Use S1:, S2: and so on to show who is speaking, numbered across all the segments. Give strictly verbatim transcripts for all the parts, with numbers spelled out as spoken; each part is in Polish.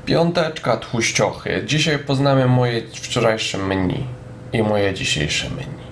S1: Piąteczka tłuściochy. Dzisiaj poznamy moje wczorajsze menu i moje dzisiejsze menu.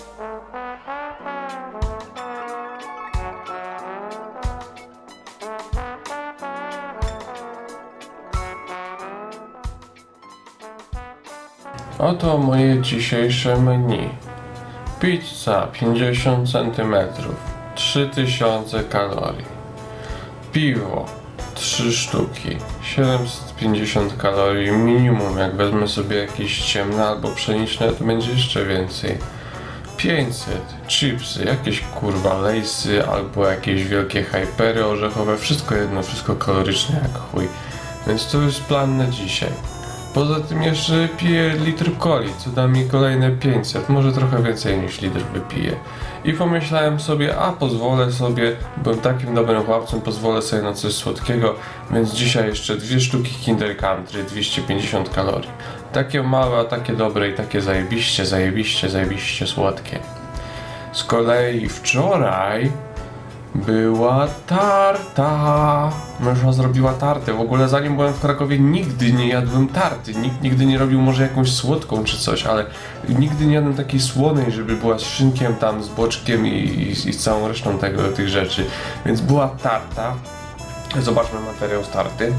S1: Oto moje dzisiejsze menu. Pizza pięćdziesiąt centymetrów, trzy tysiące kalorii. Piwo trzy sztuki, siedemset pięćdziesiąt kalorii minimum. Jak wezmę sobie jakieś ciemne albo pszeniczne, to będzie jeszcze więcej. pięćset, chipsy, jakieś kurwa lejsy albo jakieś wielkie hypery orzechowe, wszystko jedno, wszystko kaloryczne jak chuj. Więc to jest plan na dzisiaj. Poza tym jeszcze piję litr coli, co da mi kolejne pięćset, może trochę więcej niż litr wypiję. I pomyślałem sobie, a pozwolę sobie, byłem takim dobrym chłopcem, pozwolę sobie na coś słodkiego, więc dzisiaj jeszcze dwie sztuki Kinder Country, dwieście pięćdziesiąt kalorii. Takie małe, a takie dobre i takie zajebiście, zajebiście, zajebiście słodkie. Z kolei wczoraj była tarta. Męża zrobiła tartę. W ogóle zanim byłem w Krakowie nigdy nie jadłem tarty. Nikt nigdy nie robił może jakąś słodką czy coś, ale nigdy nie jadłem takiej słonej, żeby była z szynkiem tam, z boczkiem i, i, i z całą resztą tego, tych rzeczy. Więc była tarta. Zobaczmy materiał z tarty.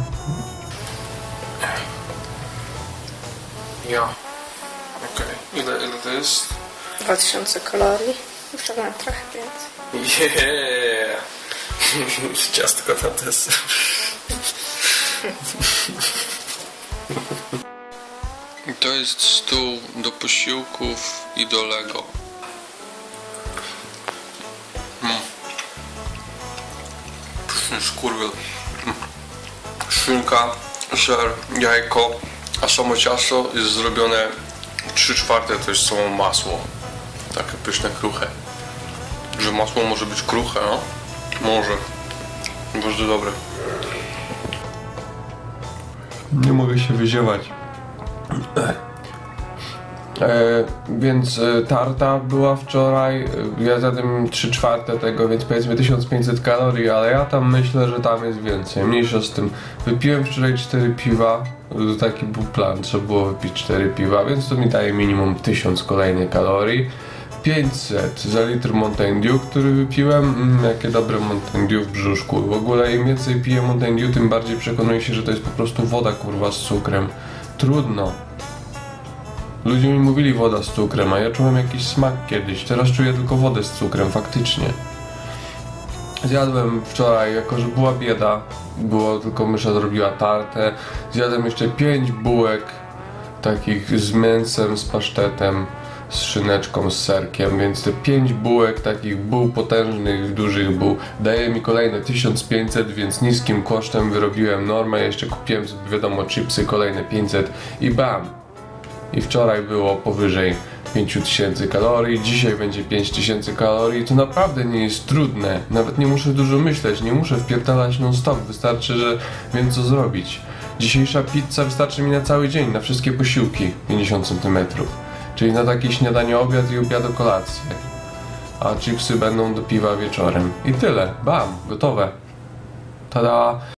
S1: Ja. Okej. Okay. Ile, ile to jest?
S2: dwa tysiące kalorii. Jeszcze mam trochę więcej.
S1: Yeah! Ciastko na deser. To jest stół do posiłków i do Lego. Mm. Skurwyl. Szynka, ser, jajko, a samo ciasto jest zrobione trzy czwarte to jest samo masło. Takie pyszne, kruche. Że masło może być kruche, no? Może. Bardzo dobre. Nie mogę się wyziewać. E, więc e, tarta była wczoraj, ja zjadłem trzy czwarte tego, więc powiedzmy tysiąc pięćset kalorii, ale ja tam myślę, że tam jest więcej. Mniejsza z tym. Wypiłem wczoraj cztery piwa, taki był plan, trzeba było wypić cztery piwa, więc to mi daje minimum tysiąc kolejnych kalorii. pięćset za litr Mountain Dew, który wypiłem. Mm, jakie dobre Mountain Dew w brzuszku. W ogóle im więcej piję Mountain Dew, tym bardziej przekonuję się, że to jest po prostu woda kurwa z cukrem. Trudno. Ludzie mi mówili woda z cukrem, a ja czułem jakiś smak kiedyś. Teraz czuję tylko wodę z cukrem, faktycznie. Zjadłem wczoraj, jako że była bieda, było tylko mysza zrobiła tartę. Zjadłem jeszcze pięć bułek takich z mięsem, z pasztetem, z szyneczką, z serkiem, więc te pięć bułek, takich buł potężnych, dużych buł, daje mi kolejne tysiąc pięćset, więc niskim kosztem wyrobiłem normę, jeszcze kupiłem sobie, wiadomo, chipsy, kolejne pięćset i bam! I wczoraj było powyżej pięć tysięcy kalorii, dzisiaj będzie pięć tysięcy kalorii, to naprawdę nie jest trudne, nawet nie muszę dużo myśleć, nie muszę wpierdalać non stop, wystarczy, że wiem co zrobić. Dzisiejsza pizza wystarczy mi na cały dzień, na wszystkie posiłki, pięćdziesiąt centymetrów. Czyli na takie śniadanie, obiad i obiad o kolację. A chipsy będą do piwa wieczorem. I tyle. Bam. Gotowe. Tada.